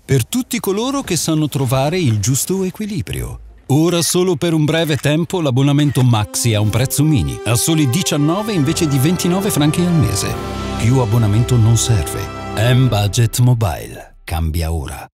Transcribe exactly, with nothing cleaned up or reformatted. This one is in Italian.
per tutti coloro che sanno trovare il giusto equilibrio. Ora solo per un breve tempo l'abbonamento Maxi a un prezzo mini, a soli diciannove invece di ventinove franchi al mese. Più abbonamento non serve. M-Budget Mobile. Cambia ora.